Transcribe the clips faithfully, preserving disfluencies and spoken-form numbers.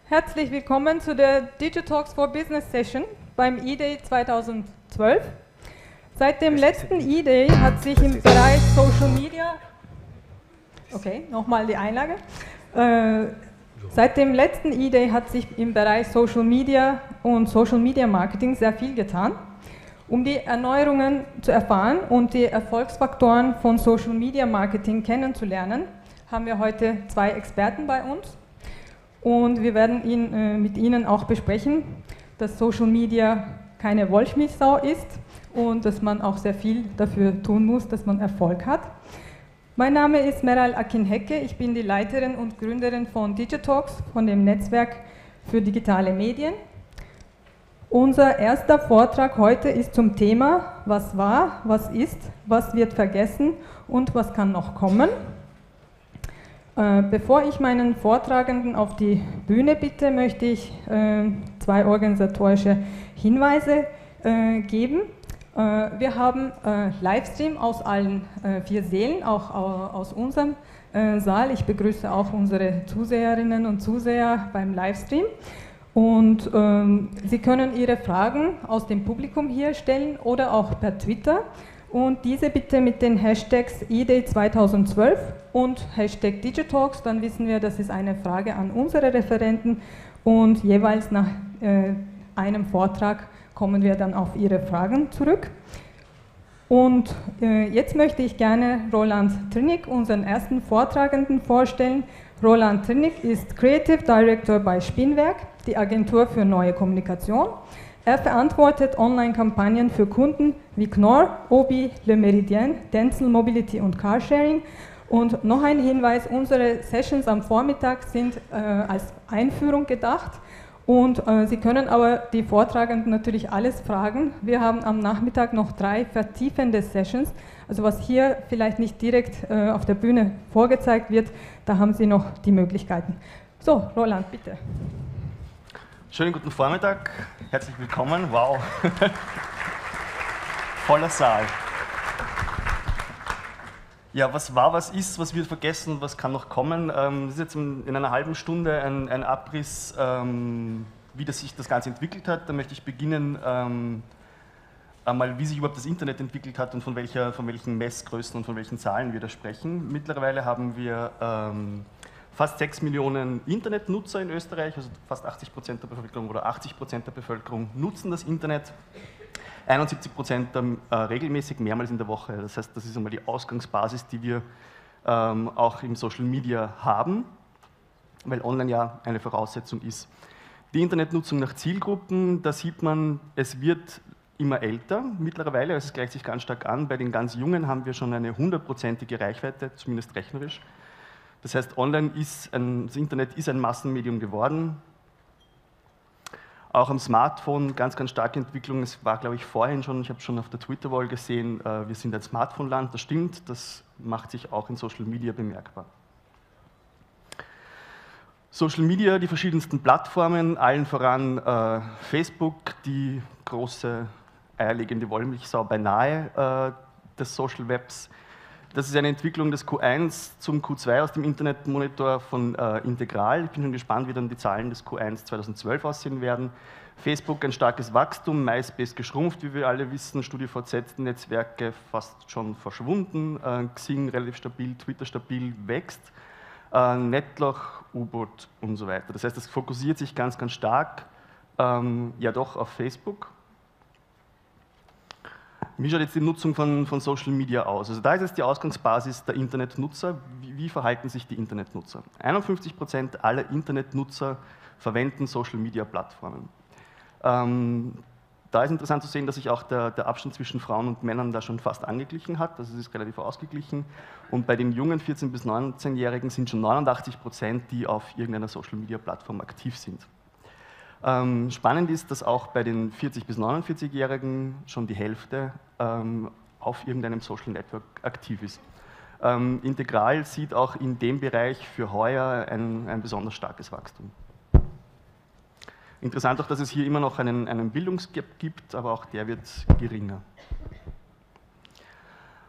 Herzlich willkommen zu der Digitalks for Business Session beim eDay zweitausendzwölf. Seit dem letzten eDay hat sich im Bereich Social Media, okay, nochmal die Einlage, äh, seit dem letzten eDay hat sich im Bereich Social Media und Social Media Marketing sehr viel getan. Um die Erneuerungen zu erfahren und die Erfolgsfaktoren von Social Media Marketing kennenzulernen, haben wir heute zwei Experten bei uns. Und wir werden ihn, äh, mit Ihnen auch besprechen, dass Social Media keine Wollmilchsau ist und dass man auch sehr viel dafür tun muss, dass man Erfolg hat. Mein Name ist Meral Akin-Hecke, ich bin die Leiterin und Gründerin von Digitalks, von dem Netzwerk für digitale Medien. Unser erster Vortrag heute ist zum Thema, was war, was ist, was wird vergessen und was kann noch kommen. Äh, bevor ich meinen Vortragenden auf die Bühne bitte, möchte ich äh, zwei organisatorische Hinweise äh, geben. Äh, wir haben äh, Livestream aus allen äh, vier Sälen, auch äh, aus unserem äh, Saal. Ich begrüße auch unsere Zuseherinnen und Zuseher beim Livestream. Und ähm, Sie können Ihre Fragen aus dem Publikum hier stellen oder auch per Twitter. Und diese bitte mit den Hashtags eDay zweitausendzwölf und Hashtag Digitalks, dann wissen wir, das ist eine Frage an unsere Referenten und jeweils nach äh, einem Vortrag kommen wir dann auf Ihre Fragen zurück. Und äh, jetzt möchte ich gerne Roland Trnig, unseren ersten Vortragenden, vorstellen. Roland Trnig ist Creative Director bei Spinnwerk, die Agentur für neue Kommunikation. Er verantwortet Online-Kampagnen für Kunden wie Knorr, Obi, Le Méridien, Denzel Mobility und Carsharing. Und noch ein Hinweis, unsere Sessions am Vormittag sind äh, als Einführung gedacht. Und äh, Sie können aber die Vortragenden natürlich alles fragen. Wir haben am Nachmittag noch drei vertiefende Sessions. Also was hier vielleicht nicht direkt äh, auf der Bühne vorgezeigt wird, da haben Sie noch die Möglichkeiten. So, Roland, bitte. Schönen guten Vormittag, herzlich willkommen. Wow, voller Saal. Ja, was war, was ist, was wird vergessen, was kann noch kommen? Ähm, das ist jetzt in einer halben Stunde ein, ein Abriss, ähm, wie das sich das Ganze entwickelt hat. Da möchte ich beginnen, ähm, einmal, wie sich überhaupt das Internet entwickelt hat und von, welcher, von welchen Messgrößen und von welchen Zahlen wir da sprechen. Mittlerweile haben wir ähm, fast sechs Millionen Internetnutzer in Österreich, also fast achtzig Prozent der Bevölkerung oder achtzig Prozent der Bevölkerung nutzen das Internet. einundsiebzig Prozent äh, regelmäßig, mehrmals in der Woche. Das heißt, das ist einmal die Ausgangsbasis, die wir ähm, auch im Social Media haben, weil online ja eine Voraussetzung ist. Die Internetnutzung nach Zielgruppen, da sieht man, es wird immer älter mittlerweile, also es gleicht sich ganz stark an. Bei den ganz Jungen haben wir schon eine hundertprozentige Reichweite, zumindest rechnerisch. Das heißt, online ist ein, das Internet ist ein Massenmedium geworden. Auch am Smartphone ganz, ganz starke Entwicklung. Es war, glaube ich, vorhin schon, ich habe schon auf der Twitter-Wall gesehen, wir sind ein Smartphone-Land, das stimmt, das macht sich auch in Social Media bemerkbar. Social Media, die verschiedensten Plattformen, allen voran äh, Facebook, die große eierlegende Wollmilchsau beinahe äh, des Social Webs. Das ist eine Entwicklung des Q eins zum Q zwei aus dem Internetmonitor von äh, Integral. Ich bin schon gespannt, wie dann die Zahlen des Q eins zweitausendzwölf aussehen werden. Facebook ein starkes Wachstum, MySpace geschrumpft, wie wir alle wissen, StudiVZ-Netzwerke fast schon verschwunden, äh, Xing relativ stabil, Twitter stabil, wächst, äh, Netloch, U-Boot und so weiter. Das heißt, es fokussiert sich ganz, ganz stark ähm, ja doch auf Facebook. Wie schaut jetzt die Nutzung von, von Social Media aus? Also da ist jetzt die Ausgangsbasis der Internetnutzer. Wie, wie verhalten sich die Internetnutzer? einundfünfzig Prozent aller Internetnutzer verwenden Social Media Plattformen. Ähm, da ist interessant zu sehen, dass sich auch der, der Abstand zwischen Frauen und Männern da schon fast angeglichen hat. Also es ist relativ ausgeglichen. Und bei den jungen vierzehn- bis neunzehnjährigen sind schon neunundachtzig Prozent, die auf irgendeiner Social Media Plattform aktiv sind. Ähm, spannend ist, dass auch bei den vierzig- bis neunundvierzigjährigen schon die Hälfte ähm, auf irgendeinem Social Network aktiv ist. Ähm, Integral sieht auch in dem Bereich für heuer ein, ein besonders starkes Wachstum. Interessant auch, dass es hier immer noch einen, einen Bildungsgap gibt, aber auch der wird geringer.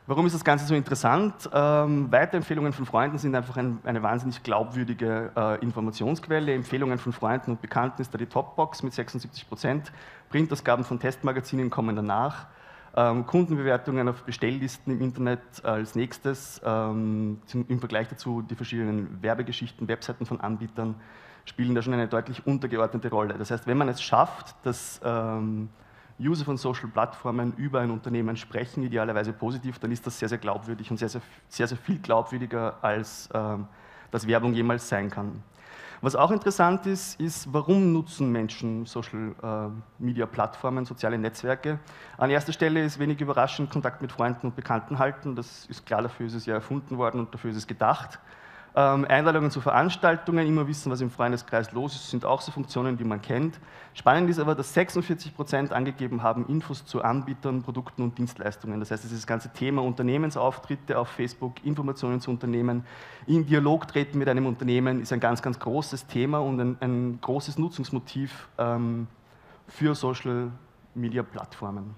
Warum ist das Ganze so interessant? Ähm, Weiterempfehlungen von Freunden sind einfach ein, eine wahnsinnig glaubwürdige äh, Informationsquelle. Empfehlungen von Freunden und Bekannten ist da die Topbox mit sechsundsiebzig Prozent. Printausgaben von Testmagazinen kommen danach. Ähm, Kundenbewertungen auf Bestelllisten im Internet als nächstes. Ähm, im Vergleich dazu die verschiedenen Werbegeschichten, Webseiten von Anbietern spielen da schon eine deutlich untergeordnete Rolle. Das heißt, wenn man es schafft, dass ähm, User von Social-Plattformen über ein Unternehmen sprechen, idealerweise positiv, dann ist das sehr, sehr glaubwürdig und sehr, sehr, sehr, sehr viel glaubwürdiger, als ähm, das Werbung jemals sein kann. Was auch interessant ist, ist, warum nutzen Menschen Social-Media-Plattformen, soziale Netzwerke? An erster Stelle ist wenig überraschend Kontakt mit Freunden und Bekannten halten. Das ist klar, dafür ist es ja erfunden worden und dafür ist es gedacht. Ähm, Einladungen zu Veranstaltungen, immer wissen, was im Freundeskreis los ist, sind auch so Funktionen, die man kennt. Spannend ist aber, dass sechsundvierzig Prozent angegeben haben, Infos zu Anbietern, Produkten und Dienstleistungen. Das heißt, dieses ganze Thema Unternehmensauftritte auf Facebook, Informationen zu Unternehmen, in Dialog treten mit einem Unternehmen, ist ein ganz, ganz großes Thema und ein, ein großes Nutzungsmotiv ähm, für Social-Media-Plattformen.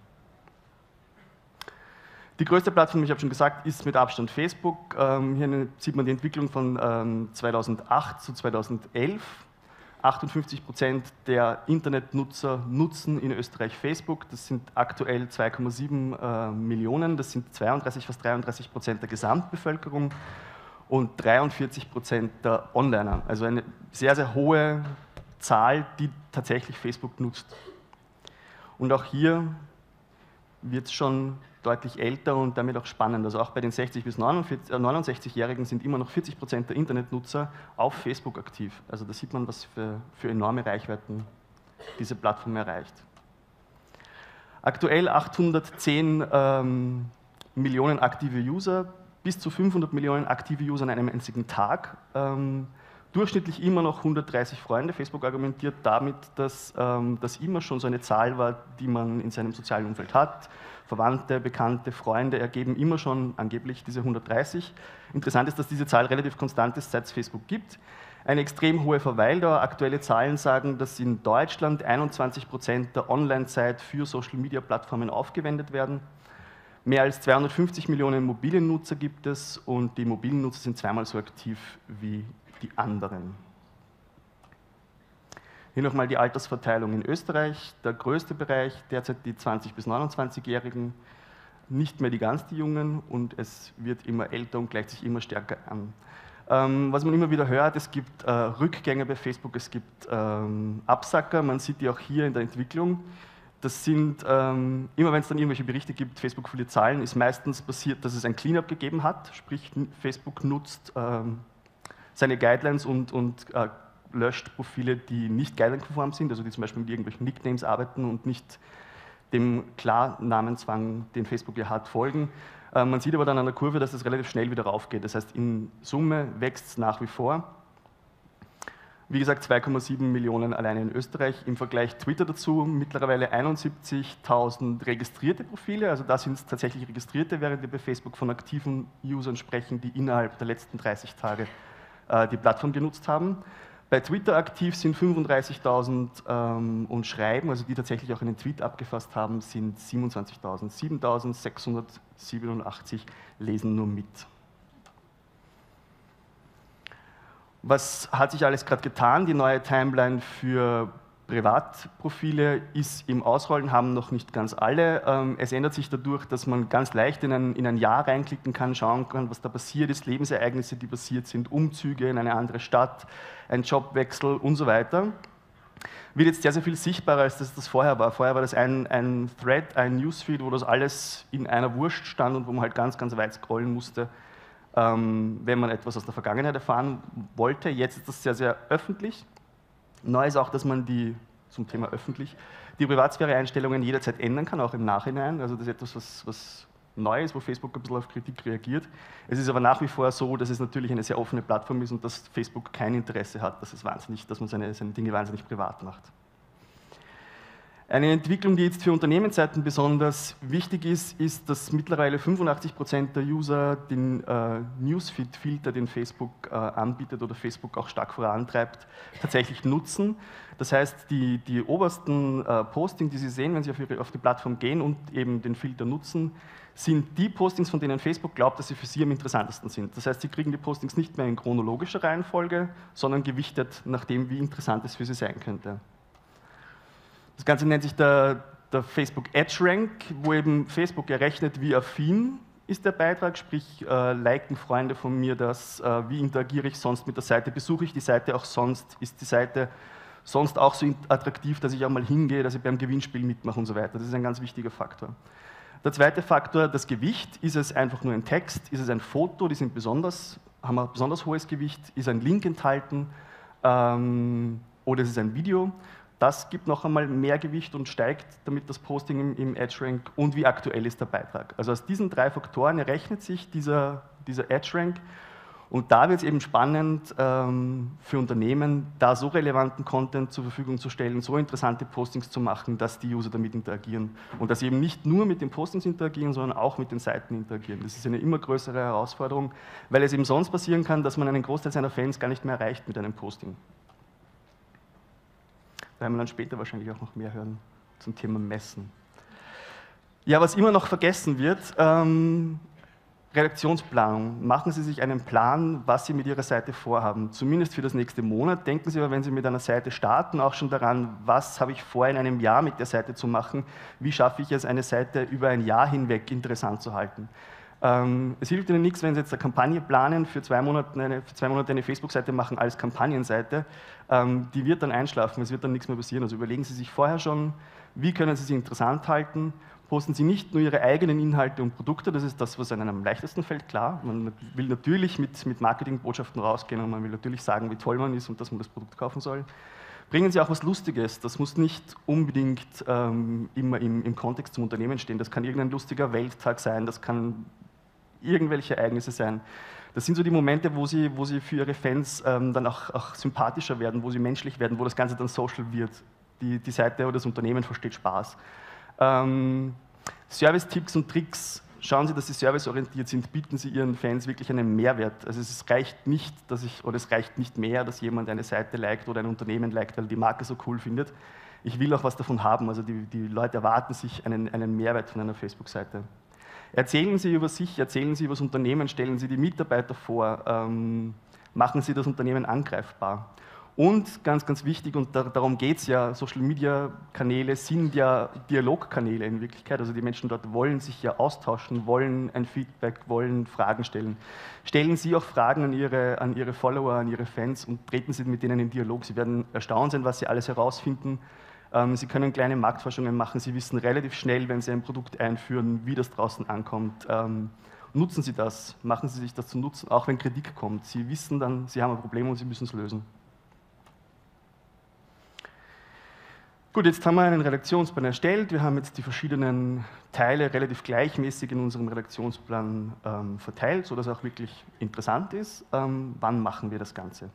Die größte Plattform, ich habe schon gesagt, ist mit Abstand Facebook. Ähm, hier sieht man die Entwicklung von ähm, zweitausendacht zu zweitausendelf. achtundfünfzig Prozent der Internetnutzer nutzen in Österreich Facebook. Das sind aktuell zwei Komma sieben äh, Millionen. Das sind zweiunddreißig, fast dreiunddreißig Prozent der Gesamtbevölkerung und dreiundvierzig Prozent der Onliner. Also eine sehr, sehr hohe Zahl, die tatsächlich Facebook nutzt. Und auch hier wird es schon deutlich älter und damit auch spannend. Also auch bei den sechzig bis neunundsechzigjährigen sind immer noch vierzig Prozent der Internetnutzer auf Facebook aktiv. Also da sieht man, was für, für enorme Reichweiten diese Plattform erreicht. Aktuell achthundertzehn ähm, Millionen aktive User, bis zu fünfhundert Millionen aktive User an einem einzigen Tag. Ähm, durchschnittlich immer noch hundertdreißig Freunde. Facebook argumentiert damit, dass ähm, das immer schon so eine Zahl war, die man in seinem sozialen Umfeld hat. Verwandte, Bekannte, Freunde ergeben immer schon angeblich diese hundertdreißig. Interessant ist, dass diese Zahl relativ konstant ist, seit es Facebook gibt. Eine extrem hohe Verweildauer. Aktuelle Zahlen sagen, dass in Deutschland einundzwanzig Prozent der Online-Zeit für Social-Media-Plattformen aufgewendet werden. Mehr als zweihundertfünfzig Millionen mobile Nutzer gibt es und die mobilen Nutzer sind zweimal so aktiv wie die anderen. Hier nochmal die Altersverteilung in Österreich. Der größte Bereich, derzeit die zwanzig bis neunundzwanzigjährigen, nicht mehr die ganz die Jungen und es wird immer älter und gleicht sich immer stärker an. Ähm, was man immer wieder hört, es gibt äh, Rückgänge bei Facebook, es gibt ähm, Absacker, man sieht die auch hier in der Entwicklung. Das sind, ähm, immer wenn es dann irgendwelche Berichte gibt, Facebook verliert Zahlen, ist meistens passiert, dass es ein Cleanup gegeben hat, sprich Facebook nutzt ähm, seine Guidelines und, und äh, löscht Profile, die nicht guideline-konform sind, also die zum Beispiel mit irgendwelchen Nicknames arbeiten und nicht dem Klarnamenzwang, den Facebook ja hat, folgen. Äh, man sieht aber dann an der Kurve, dass das relativ schnell wieder raufgeht. Das heißt, in Summe wächst es nach wie vor. Wie gesagt, zwei Komma sieben Millionen alleine in Österreich. Im Vergleich Twitter dazu mittlerweile einundsiebzigtausend registrierte Profile, also da sind es tatsächlich registrierte, während wir bei Facebook von aktiven Usern sprechen, die innerhalb der letzten dreißig Tage äh, die Plattform genutzt haben. Bei Twitter aktiv sind fünfunddreißigtausend ähm, und schreiben, also die tatsächlich auch einen Tweet abgefasst haben, sind siebenundzwanzigtausend. siebentausendsechshundertsiebenundachtzig lesen nur mit. Was hat sich alles gerade getan? Die neue Timeline für Privatprofile ist im Ausrollen, haben noch nicht ganz alle. Ähm, es ändert sich dadurch, dass man ganz leicht in ein, in ein Jahr reinklicken kann, schauen kann, was da passiert ist, Lebensereignisse, die passiert sind, Umzüge in eine andere Stadt, ein Jobwechsel und so weiter. Wird jetzt sehr, sehr viel sichtbarer, als das, das vorher war. Vorher war das ein, ein Thread, ein Newsfeed, wo das alles in einer Wurst stand und wo man halt ganz, ganz weit scrollen musste, ähm, wenn man etwas aus der Vergangenheit erfahren wollte. Jetzt ist das sehr, sehr öffentlich. Neu ist auch, dass man die, zum Thema öffentlich, die Privatsphäre-Einstellungen jederzeit ändern kann, auch im Nachhinein. Also das ist etwas, was, was neu ist, wo Facebook ein bisschen auf Kritik reagiert. Es ist aber nach wie vor so, dass es natürlich eine sehr offene Plattform ist und dass Facebook kein Interesse hat, dass, es wahnsinnig, dass man seine, seine Dinge wahnsinnig privat macht. Eine Entwicklung, die jetzt für Unternehmensseiten besonders wichtig ist, ist, dass mittlerweile fünfundachtzig Prozent der User den äh, Newsfeed-Filter, den Facebook äh, anbietet oder Facebook auch stark vorantreibt, tatsächlich nutzen. Das heißt, die, die obersten äh, Postings, die Sie sehen, wenn Sie auf, ihre, auf die Plattform gehen und eben den Filter nutzen, sind die Postings, von denen Facebook glaubt, dass sie für Sie am interessantesten sind. Das heißt, Sie kriegen die Postings nicht mehr in chronologischer Reihenfolge, sondern gewichtet nach dem, wie interessant es für Sie sein könnte. Das Ganze nennt sich der, der Facebook EdgeRank, wo eben Facebook errechnet, wie affin ist der Beitrag, sprich, äh, liken Freunde von mir das, äh, wie interagiere ich sonst mit der Seite, besuche ich die Seite auch sonst, ist die Seite sonst auch so attraktiv, dass ich auch mal hingehe, dass ich beim Gewinnspiel mitmache und so weiter. Das ist ein ganz wichtiger Faktor. Der zweite Faktor, das Gewicht. Ist es einfach nur ein Text, ist es ein Foto, die sind besonders, haben ein besonders hohes Gewicht, ist ein Link enthalten ähm, oder ist es ein Video? Das gibt noch einmal mehr Gewicht und steigt damit das Posting im, im EdgeRank und wie aktuell ist der Beitrag. Also aus diesen drei Faktoren errechnet sich dieser, dieser EdgeRank und da wird es eben spannend ähm, für Unternehmen, da so relevanten Content zur Verfügung zu stellen, so interessante Postings zu machen, dass die User damit interagieren und dass sie eben nicht nur mit den Postings interagieren, sondern auch mit den Seiten interagieren. Das ist eine immer größere Herausforderung, weil es eben sonst passieren kann, dass man einen Großteil seiner Fans gar nicht mehr erreicht mit einem Posting. Da werden wir dann später wahrscheinlich auch noch mehr hören zum Thema Messen. Ja, was immer noch vergessen wird, ähm, Redaktionsplanung. Machen Sie sich einen Plan, was Sie mit Ihrer Seite vorhaben, zumindest für das nächste Monat. Denken Sie aber, wenn Sie mit einer Seite starten, auch schon daran, was habe ich vor, in einem Jahr mit der Seite zu machen, wie schaffe ich es, eine Seite über ein Jahr hinweg interessant zu halten. Ähm, es hilft Ihnen nichts, wenn Sie jetzt eine Kampagne planen, für zwei Monate eine, für zwei Monate eine Facebook-Seite machen als Kampagnenseite. Ähm, die wird dann einschlafen, es wird dann nichts mehr passieren. Also überlegen Sie sich vorher schon, wie können Sie sie interessant halten. Posten Sie nicht nur Ihre eigenen Inhalte und Produkte, das ist das, was Ihnen am leichtesten fällt, klar. Man will natürlich mit, mit Marketingbotschaften rausgehen und man will natürlich sagen, wie toll man ist und dass man das Produkt kaufen soll. Bringen Sie auch was Lustiges, das muss nicht unbedingt ähm, immer im, im Kontext zum Unternehmen stehen. Das kann irgendein lustiger Welttag sein, das kann irgendwelche Ereignisse sein. Das sind so die Momente, wo Sie, wo Sie für Ihre Fans ähm, dann auch, auch sympathischer werden, wo Sie menschlich werden, wo das Ganze dann social wird. Die, die Seite oder das Unternehmen versteht Spaß. Ähm, Service-Tipps und Tricks. Schauen Sie, dass Sie serviceorientiert sind, bieten Sie Ihren Fans wirklich einen Mehrwert. Also es reicht nicht, dass ich, oder es reicht nicht mehr, dass jemand eine Seite liked oder ein Unternehmen liked, weil die Marke so cool findet. Ich will auch was davon haben. Also die, die Leute erwarten sich einen, einen Mehrwert von einer Facebook-Seite. Erzählen Sie über sich, erzählen Sie über das Unternehmen, stellen Sie die Mitarbeiter vor, ähm, machen Sie das Unternehmen angreifbar. Und ganz, ganz wichtig, und da, darum geht es ja, Social-Media-Kanäle sind ja Dialogkanäle in Wirklichkeit, also die Menschen dort wollen sich ja austauschen, wollen ein Feedback, wollen Fragen stellen. Stellen Sie auch Fragen an Ihre, an Ihre Follower, an Ihre Fans und treten Sie mit denen in Dialog. Sie werden erstaunt sein, was Sie alles herausfinden. Sie können kleine Marktforschungen machen, Sie wissen relativ schnell, wenn Sie ein Produkt einführen, wie das draußen ankommt. Nutzen Sie das, machen Sie sich das zu nutzen, auch wenn Kritik kommt. Sie wissen dann, Sie haben ein Problem und Sie müssen es lösen. Gut, jetzt haben wir einen Redaktionsplan erstellt. Wir haben jetzt die verschiedenen Teile relativ gleichmäßig in unserem Redaktionsplan ähm, verteilt, sodass es auch wirklich interessant ist. Ähm, wann machen wir das Ganze?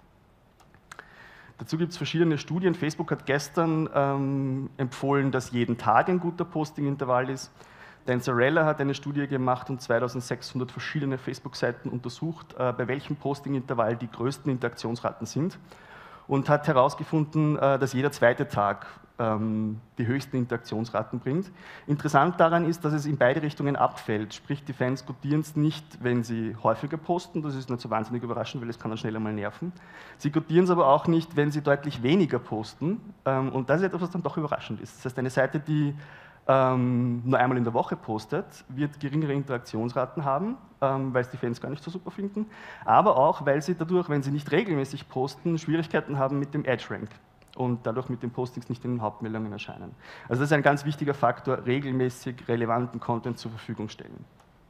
Dazu gibt es verschiedene Studien. Facebook hat gestern ähm, empfohlen, dass jeden Tag ein guter Postingintervall ist. Dan Zarella hat eine Studie gemacht und zweitausendsechshundert verschiedene Facebook-Seiten untersucht, äh, bei welchem Postingintervall die größten Interaktionsraten sind und hat herausgefunden, äh, dass jeder zweite Tag ähm, die höchsten Interaktionsraten bringt. Interessant daran ist, dass es in beide Richtungen abfällt, sprich die Fans gutieren es nicht, wenn sie häufiger posten, das ist nicht so wahnsinnig überraschend, weil es kann dann schnell einmal nerven. Sie gutieren es aber auch nicht, wenn sie deutlich weniger posten ähm, und das ist etwas, was dann doch überraschend ist. Das heißt, eine Seite, die ähm, nur einmal in der Woche postet, wird geringere Interaktionsraten haben, ähm, weil es die Fans gar nicht so super finden, aber auch, weil sie dadurch, wenn sie nicht regelmäßig posten, Schwierigkeiten haben mit dem EdgeRank und dadurch mit den Postings nicht in den Hauptmeldungen erscheinen. Also das ist ein ganz wichtiger Faktor, regelmäßig relevanten Content zur Verfügung stellen.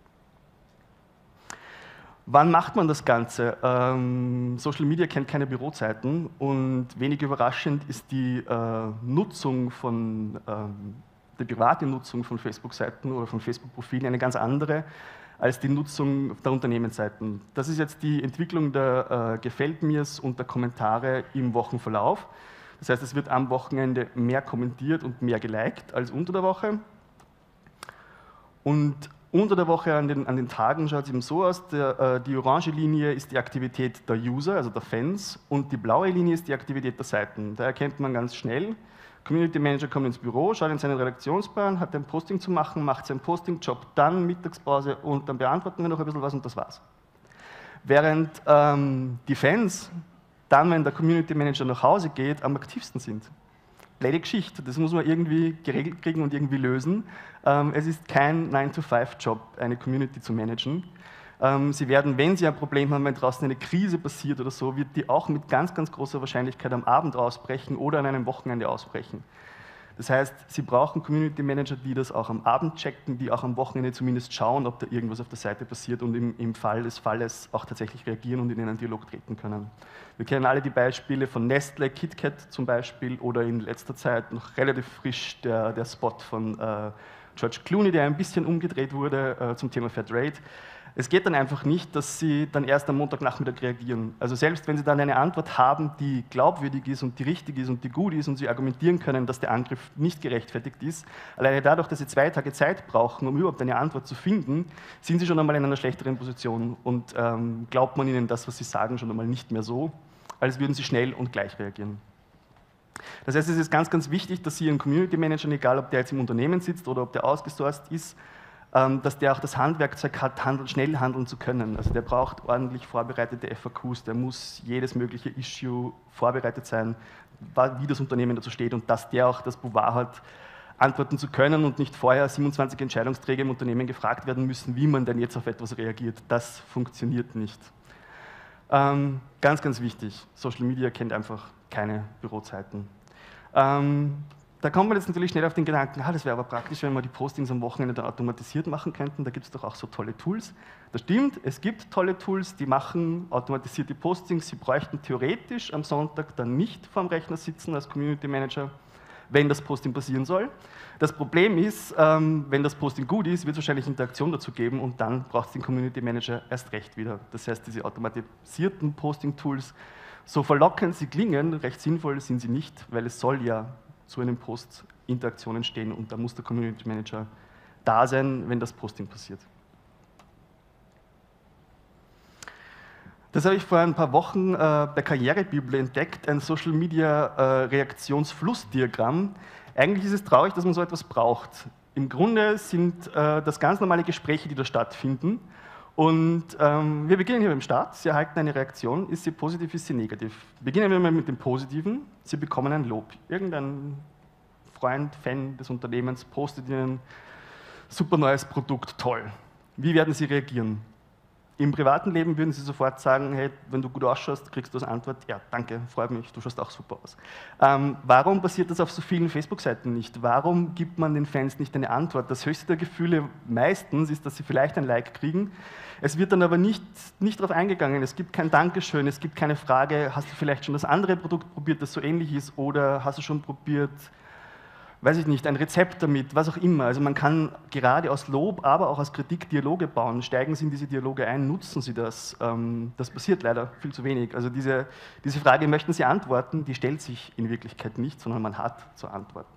Wann macht man das Ganze? Ähm, Social Media kennt keine Bürozeiten und wenig überraschend ist die äh, Nutzung von, ähm, die private Nutzung von Facebook-Seiten oder von Facebook-Profilen eine ganz andere als die Nutzung der Unternehmensseiten. Das ist jetzt die Entwicklung der äh, Gefällt mir's und der Kommentare im Wochenverlauf. Das heißt, es wird am Wochenende mehr kommentiert und mehr geliked als unter der Woche. Und unter der Woche an den, an den Tagen schaut es eben so aus, der, äh, die orange Linie ist die Aktivität der User, also der Fans, und die blaue Linie ist die Aktivität der Seiten. Da erkennt man ganz schnell, Community Manager kommt ins Büro, schaut in seinen Redaktionsplan, hat ein Posting zu machen, macht seinen Posting-Job, dann Mittagspause und dann beantworten wir noch ein bisschen was und das war's. Während ähm, die Fans dann, wenn der Community Manager nach Hause geht, am aktivsten sind. Blöde Geschichte, das muss man irgendwie geregelt kriegen und irgendwie lösen. Ähm, es ist kein nine to five Job, eine Community zu managen. Ähm, Sie werden, wenn Sie ein Problem haben, wenn draußen eine Krise passiert oder so, wird die auch mit ganz, ganz großer Wahrscheinlichkeit am Abend ausbrechen oder an einem Wochenende ausbrechen. Das heißt, Sie brauchen Community Manager, die das auch am Abend checken, die auch am Wochenende zumindest schauen, ob da irgendwas auf der Seite passiert und im, im Fall des Falles auch tatsächlich reagieren und in einen Dialog treten können. Wir kennen alle die Beispiele von Nestle, KitKat zum Beispiel oder in letzter Zeit noch relativ frisch der, der Spot von äh, George Clooney, der ein bisschen umgedreht wurde äh, zum Thema Fairtrade. Es geht dann einfach nicht, dass Sie dann erst am Montagnachmittag reagieren. Also selbst wenn Sie dann eine Antwort haben, die glaubwürdig ist und die richtig ist und die gut ist und Sie argumentieren können, dass der Angriff nicht gerechtfertigt ist, alleine dadurch, dass Sie zwei Tage Zeit brauchen, um überhaupt eine Antwort zu finden, sind Sie schon einmal in einer schlechteren Position und ähm, glaubt man Ihnen das, was Sie sagen, schon einmal nicht mehr so, als würden Sie schnell und gleich reagieren. Das heißt, es ist ganz, ganz wichtig, dass Sie Ihren Community Manager, egal ob der jetzt im Unternehmen sitzt oder ob der ausgesourced ist, dass der auch das Handwerkzeug hat, handeln, schnell handeln zu können. Also der braucht ordentlich vorbereitete F A Qs, der muss jedes mögliche Issue vorbereitet sein, wie das Unternehmen dazu steht und dass der auch das Pouvoir hat, antworten zu können und nicht vorher siebenundzwanzig Entscheidungsträger im Unternehmen gefragt werden müssen, wie man denn jetzt auf etwas reagiert. Das funktioniert nicht. Ähm, ganz, ganz wichtig, Social Media kennt einfach keine Bürozeiten. Ähm, Da kommt man jetzt natürlich schnell auf den Gedanken, ah, das wäre aber praktisch, wenn wir die Postings am Wochenende dann automatisiert machen könnten, da gibt es doch auch so tolle Tools. Das stimmt, es gibt tolle Tools, die machen automatisierte Postings, Sie bräuchten theoretisch am Sonntag dann nicht vorm Rechner sitzen als Community Manager, wenn das Posting passieren soll. Das Problem ist, ähm, wenn das Posting gut ist, wird es wahrscheinlich Interaktion dazu geben und dann braucht es den Community Manager erst recht wieder. Das heißt, diese automatisierten Posting-Tools, so verlockend sie klingen, recht sinnvoll sind sie nicht, weil es soll ja zu einem Post Interaktion entstehen und da muss der Community Manager da sein, wenn das Posting passiert. Das habe ich vor ein paar Wochen äh, bei Karrierebibel entdeckt, ein Social Media äh, Reaktionsflussdiagramm. Eigentlich ist es traurig, dass man so etwas braucht. Im Grunde sind äh, das ganz normale Gespräche, die da stattfinden. Und ähm, wir beginnen hier beim Start. Sie erhalten eine Reaktion. Ist sie positiv, ist sie negativ? Beginnen wir mal mit dem Positiven. Sie bekommen ein Lob. Irgendein Freund, Fan des Unternehmens postet Ihnen super neues Produkt, toll. Wie werden Sie reagieren? Im privaten Leben würden Sie sofort sagen, hey, wenn du gut ausschaust, kriegst du als Antwort, ja, danke, freut mich, du schaust auch super aus. Ähm, warum passiert das auf so vielen Facebook-Seiten nicht? Warum gibt man den Fans nicht eine Antwort? Das höchste der Gefühle meistens ist, dass sie vielleicht ein Like kriegen. Es wird dann aber nicht, nicht darauf eingegangen. Es gibt kein Dankeschön, es gibt keine Frage, hast du vielleicht schon das andere Produkt probiert, das so ähnlich ist, oder hast du schon probiert, weiß ich nicht, ein Rezept damit, was auch immer. Also man kann gerade aus Lob, aber auch aus Kritik Dialoge bauen. Steigen Sie in diese Dialoge ein, nutzen Sie das. Das passiert leider viel zu wenig. Also diese, diese Frage, möchten Sie antworten, die stellt sich in Wirklichkeit nicht, sondern man hat zu antworten.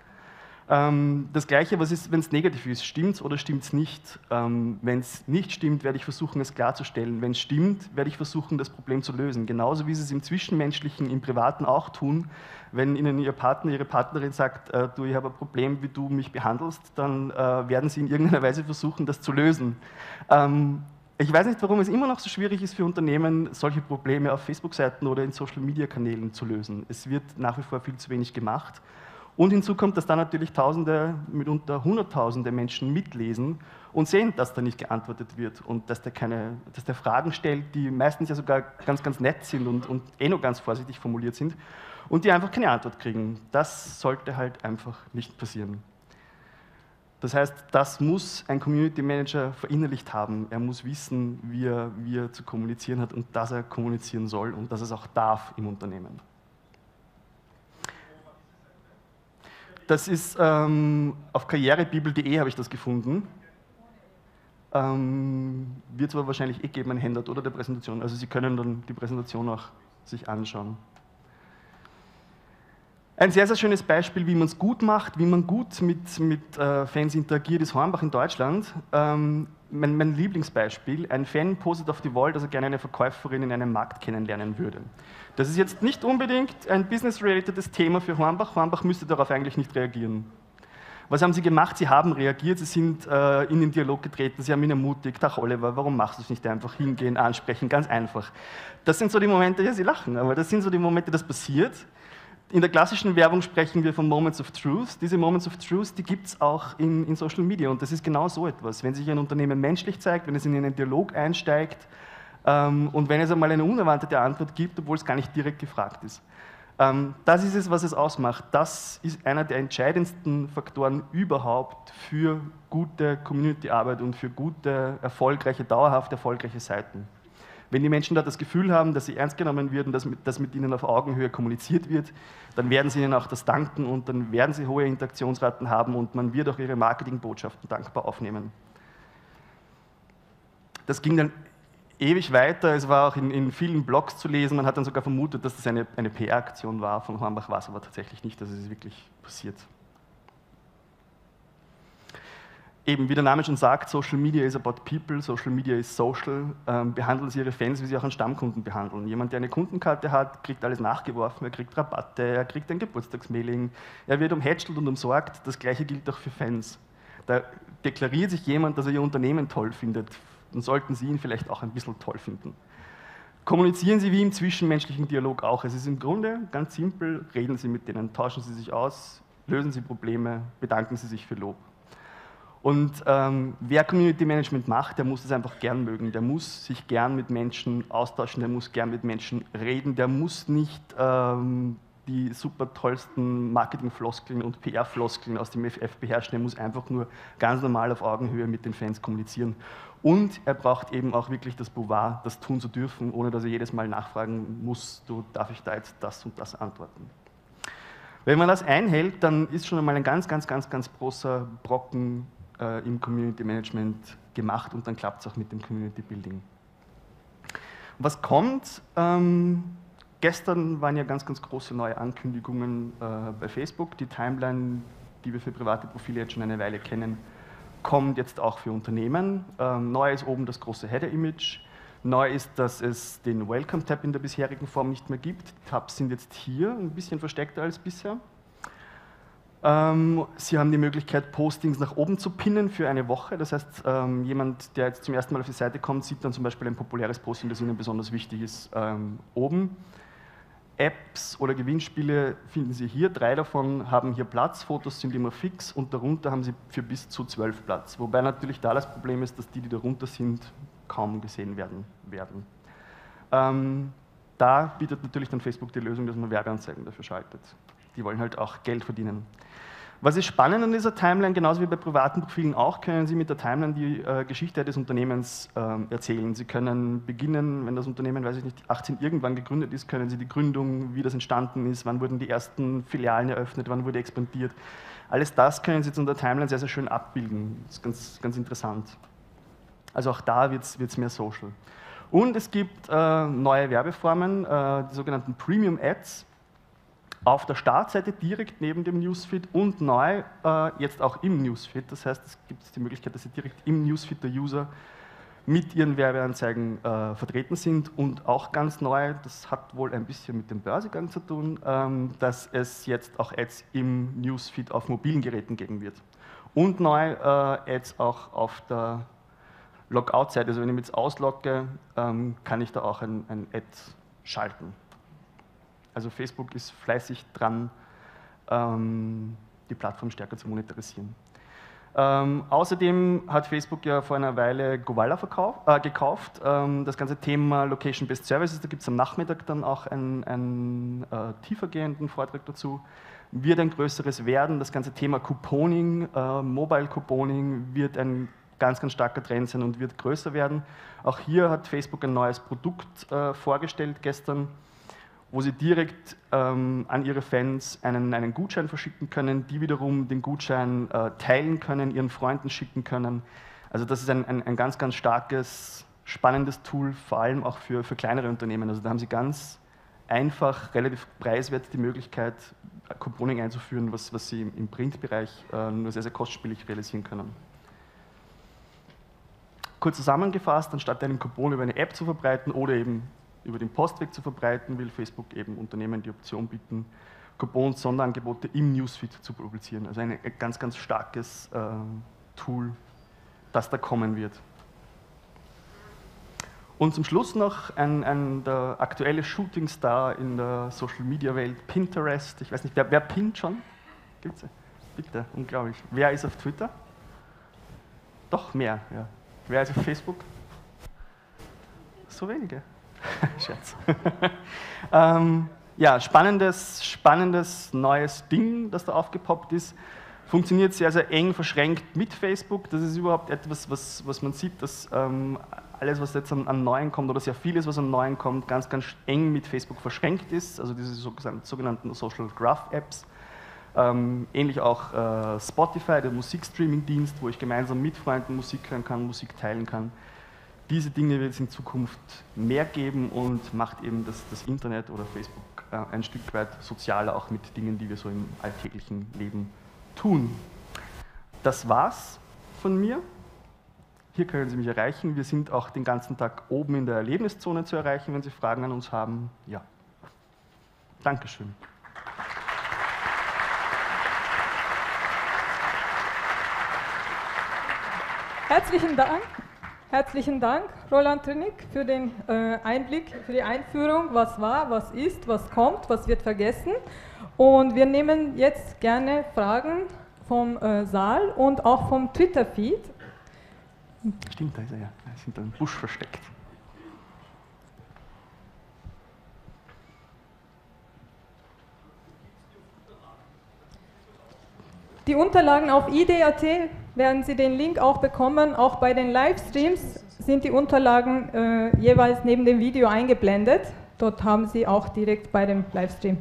Das Gleiche, was ist, wenn es negativ ist? Stimmt es oder stimmt es nicht? Wenn es nicht stimmt, werde ich versuchen, es klarzustellen. Wenn es stimmt, werde ich versuchen, das Problem zu lösen. Genauso wie Sie es im Zwischenmenschlichen, im Privaten auch tun. Wenn Ihnen Ihr Partner, Ihre Partnerin sagt, äh, du, ich habe ein Problem, wie du mich behandelst, dann äh, werden Sie in irgendeiner Weise versuchen, das zu lösen. Ähm, ich weiß nicht, warum es immer noch so schwierig ist für Unternehmen, solche Probleme auf Facebook-Seiten oder in Social-Media-Kanälen zu lösen. Es wird nach wie vor viel zu wenig gemacht. Und hinzu kommt, dass da natürlich Tausende, mitunter Hunderttausende Menschen mitlesen und sehen, dass da nicht geantwortet wird und dass der, keine, dass der Fragen stellt, die meistens ja sogar ganz, ganz nett sind und, und eh nur ganz vorsichtig formuliert sind und die einfach keine Antwort kriegen. Das sollte halt einfach nicht passieren. Das heißt, das muss ein Community Manager verinnerlicht haben. Er muss wissen, wie er, wie er zu kommunizieren hat und dass er kommunizieren soll und dass er es auch darf im Unternehmen. Das ist ähm, auf karrierebibel punkt de habe ich das gefunden. Ähm, wird es aber wahrscheinlich eh geben, ein Handout oder der Präsentation. Also Sie können dann die Präsentation auch sich anschauen. Ein sehr, sehr schönes Beispiel, wie man es gut macht, wie man gut mit, mit äh, Fans interagiert, ist Hornbach in Deutschland. Ähm, mein, mein Lieblingsbeispiel, ein Fan postet auf die Wall, dass er gerne eine Verkäuferin in einem Markt kennenlernen würde. Das ist jetzt nicht unbedingt ein business-relatedes Thema für Hornbach. Hornbach müsste darauf eigentlich nicht reagieren. Was haben sie gemacht? Sie haben reagiert, sie sind äh, in den Dialog getreten, sie haben ihn ermutigt, ach Oliver, warum machst du es nicht einfach hingehen, ansprechen, ganz einfach. Das sind so die Momente, ja, sie lachen, aber das sind so die Momente, das passiert. In der klassischen Werbung sprechen wir von Moments of Truth. Diese Moments of Truth, die gibt es auch in, in Social Media und das ist genau so etwas. Wenn sich ein Unternehmen menschlich zeigt, wenn es in einen Dialog einsteigt ähm, und wenn es einmal eine unerwartete Antwort gibt, obwohl es gar nicht direkt gefragt ist. Ähm, das ist es, was es ausmacht. Das ist einer der entscheidendsten Faktoren überhaupt für gute Community-Arbeit und für gute, erfolgreiche, dauerhaft erfolgreiche Seiten. Wenn die Menschen da das Gefühl haben, dass sie ernst genommen werden, dass mit, dass mit ihnen auf Augenhöhe kommuniziert wird, dann werden sie ihnen auch das danken und dann werden sie hohe Interaktionsraten haben und man wird auch ihre Marketingbotschaften dankbar aufnehmen. Das ging dann ewig weiter, es war auch in, in vielen Blogs zu lesen, man hat dann sogar vermutet, dass das eine, eine P R-Aktion war von Hornbach, war es aber tatsächlich nicht, dass es wirklich passiert. Eben, wie der Name schon sagt, Social Media is about people, Social Media is social. Ähm, behandeln Sie Ihre Fans, wie Sie auch einen Stammkunden behandeln. Jemand, der eine Kundenkarte hat, kriegt alles nachgeworfen, er kriegt Rabatte, er kriegt ein Geburtstagsmailing, er wird umhätschelt und umsorgt. Das Gleiche gilt auch für Fans. Da deklariert sich jemand, dass er Ihr Unternehmen toll findet, dann sollten Sie ihn vielleicht auch ein bisschen toll finden. Kommunizieren Sie wie im zwischenmenschlichen Dialog auch. Es ist im Grunde ganz simpel, reden Sie mit denen, tauschen Sie sich aus, lösen Sie Probleme, bedanken Sie sich für Lob. Und ähm, wer Community Management macht, der muss es einfach gern mögen, der muss sich gern mit Menschen austauschen, der muss gern mit Menschen reden, der muss nicht ähm, die super tollsten Marketing-Floskeln und P R-Floskeln aus dem F F beherrschen, er muss einfach nur ganz normal auf Augenhöhe mit den Fans kommunizieren. Und er braucht eben auch wirklich das Pouvoir, das tun zu dürfen, ohne dass er jedes Mal nachfragen muss, du, darf ich da jetzt das und das antworten. Wenn man das einhält, dann ist schon einmal ein ganz, ganz, ganz, ganz großer Brocken im Community Management gemacht und dann klappt es auch mit dem Community Building. Was kommt? Ähm, gestern waren ja ganz, ganz große neue Ankündigungen äh, bei Facebook. Die Timeline, die wir für private Profile jetzt schon eine Weile kennen, kommt jetzt auch für Unternehmen. Ähm, neu ist oben das große Header-Image. Neu ist, dass es den Welcome-Tab in der bisherigen Form nicht mehr gibt. Die Tabs sind jetzt hier, ein bisschen versteckter als bisher. Ähm, Sie haben die Möglichkeit, Postings nach oben zu pinnen für eine Woche. Das heißt, ähm, jemand, der jetzt zum ersten Mal auf die Seite kommt, sieht dann zum Beispiel ein populäres Posting, das Ihnen besonders wichtig ist, ähm, oben. Apps oder Gewinnspiele finden Sie hier. Drei davon haben hier Platz. Fotos sind immer fix und darunter haben Sie für bis zu zwölf Platz. Wobei natürlich da das Problem ist, dass die, die darunter sind, kaum gesehen werden. werden. Ähm, da bietet natürlich dann Facebook die Lösung, dass man Werbeanzeigen dafür schaltet. Die wollen halt auch Geld verdienen. Was ist spannend an dieser Timeline, genauso wie bei privaten Profilen auch, können Sie mit der Timeline die äh, Geschichte des Unternehmens äh, erzählen. Sie können beginnen, wenn das Unternehmen, weiß ich nicht, achtzehn irgendwann gegründet ist, können Sie die Gründung, wie das entstanden ist, wann wurden die ersten Filialen eröffnet, wann wurde expandiert. Alles das können Sie jetzt in der Timeline sehr, sehr schön abbilden. Das ist ganz, ganz interessant. Also auch da wird es mehr Social. Und es gibt äh, neue Werbeformen, äh, die sogenannten Premium Ads. Auf der Startseite direkt neben dem Newsfeed und neu äh, jetzt auch im Newsfeed. Das heißt, es gibt die Möglichkeit, dass Sie direkt im Newsfeed der User mit Ihren Werbeanzeigen äh, vertreten sind. Und auch ganz neu, das hat wohl ein bisschen mit dem Börsegang zu tun, ähm, dass es jetzt auch Ads im Newsfeed auf mobilen Geräten geben wird. Und neu äh, Ads auch auf der Logout-Seite. Also wenn ich mich jetzt auslogge, ähm, kann ich da auch ein, ein Ad schalten. Also Facebook ist fleißig dran, ähm, die Plattform stärker zu monetarisieren. Ähm, außerdem hat Facebook ja vor einer Weile Gowalla verkauf, äh, gekauft. Ähm, das ganze Thema Location-Based Services, da gibt es am Nachmittag dann auch einen, einen äh, tiefergehenden Vortrag dazu, wird ein größeres werden. Das ganze Thema Couponing, äh, Mobile Couponing wird ein ganz, ganz starker Trend sein und wird größer werden. Auch hier hat Facebook ein neues Produkt äh, vorgestellt gestern, wo sie direkt ähm, an ihre Fans einen, einen Gutschein verschicken können, die wiederum den Gutschein äh, teilen können, ihren Freunden schicken können. Also das ist ein, ein, ein ganz, ganz starkes, spannendes Tool, vor allem auch für, für kleinere Unternehmen. Also da haben sie ganz einfach, relativ preiswert die Möglichkeit, Couponing einzuführen, was, was sie im Printbereich äh, nur sehr, sehr kostspielig realisieren können. Kurz zusammengefasst, anstatt einen Coupon über eine App zu verbreiten oder eben über den Postweg zu verbreiten, will Facebook eben Unternehmen die Option bieten, Coupons, Sonderangebote im Newsfeed zu publizieren. Also ein ganz, ganz starkes äh, Tool, das da kommen wird. Und zum Schluss noch ein, ein der aktuelle Shootingstar in der Social-Media-Welt, Pinterest. Ich weiß nicht, wer, wer pinnt schon? Gibt's? Bitte, unglaublich. Wer ist auf Twitter? Doch, mehr, ja. Wer ist auf Facebook? So wenige. Scherz. ähm, ja, spannendes, spannendes neues Ding, das da aufgepoppt ist. Funktioniert sehr, sehr eng verschränkt mit Facebook. Das ist überhaupt etwas, was, was man sieht, dass ähm, alles, was jetzt an, an Neuen kommt, oder sehr vieles, was an Neuen kommt, ganz, ganz eng mit Facebook verschränkt ist. Also diese sogenannten Social Graph Apps. Ähm, ähnlich auch äh, Spotify, der Musikstreaming-Dienst, wo ich gemeinsam mit Freunden Musik hören kann, Musik teilen kann. Diese Dinge wird es in Zukunft mehr geben und macht eben das, das Internet oder Facebook äh, ein Stück weit sozialer, auch mit Dingen, die wir so im alltäglichen Leben tun. Das war's von mir. Hier können Sie mich erreichen. Wir sind auch den ganzen Tag oben in der Erlebniszone zu erreichen, wenn Sie Fragen an uns haben. Ja. Dankeschön. Herzlichen Dank. Herzlichen Dank, Roland Trinnig, für den äh, Einblick, für die Einführung, was war, was ist, was kommt, was wird vergessen. Und wir nehmen jetzt gerne Fragen vom äh, Saal und auch vom Twitter-Feed. Stimmt, da ist er ja. Er ist hinter einem Busch versteckt. Die Unterlagen auf i d punkt a t werden Sie den Link auch bekommen. Auch bei den Livestreams sind die Unterlagen äh, jeweils neben dem Video eingeblendet. Dort haben Sie auch direkt bei dem Livestream.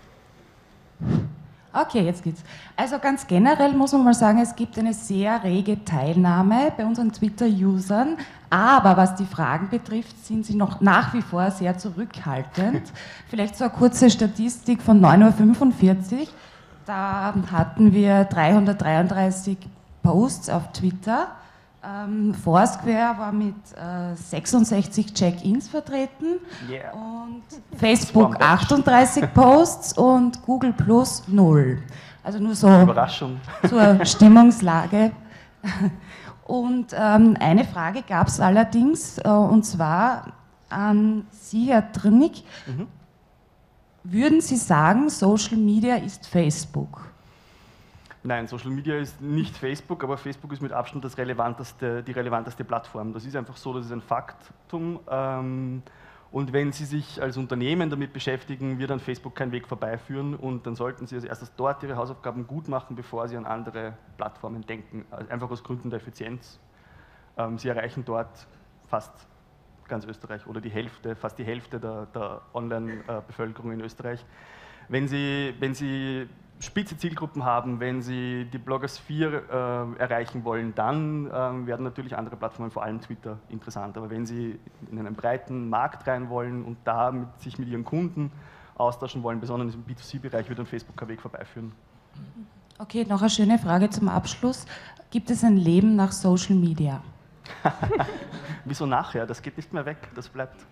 Okay, jetzt geht's. Also ganz generell muss man mal sagen, es gibt eine sehr rege Teilnahme bei unseren Twitter-Usern, aber was die Fragen betrifft, sind sie noch nach wie vor sehr zurückhaltend. Vielleicht so eine kurze Statistik von neun Uhr fünfundvierzig. Da hatten wir dreihundertdreiunddreißig Posts auf Twitter. Ähm, Foursquare war mit äh, sechsundsechzig Check-ins vertreten, Yeah. und Facebook achtunddreißig Posts und Google Plus null. Also nur so Überraschung. zur Stimmungslage. Und ähm, eine Frage gab es allerdings, äh, und zwar an Sie, Herr Trinnig. Mhm. Würden Sie sagen, Social Media ist Facebook? Nein, Social Media ist nicht Facebook, aber Facebook ist mit Abstand das relevanteste, die relevanteste Plattform. Das ist einfach so, das ist ein Faktum. Und wenn Sie sich als Unternehmen damit beschäftigen, wird an Facebook kein Weg vorbeiführen, und dann sollten Sie als erstes dort Ihre Hausaufgaben gut machen, bevor Sie an andere Plattformen denken, einfach aus Gründen der Effizienz. Sie erreichen dort fast ganz Österreich oder die Hälfte, fast die Hälfte der, der Online-Bevölkerung in Österreich. Wenn Sie, wenn Sie spitze Zielgruppen haben, wenn Sie die Blogosphäre äh, erreichen wollen, dann äh, werden natürlich andere Plattformen, vor allem Twitter, interessant. Aber wenn Sie in einen breiten Markt rein wollen und da mit, sich mit Ihren Kunden austauschen wollen, besonders im B zwei C-Bereich, wird dann Facebook kein Weg vorbeiführen. Okay, noch eine schöne Frage zum Abschluss. Gibt es ein Leben nach Social Media? Wieso nachher? Das geht nicht mehr weg, das bleibt.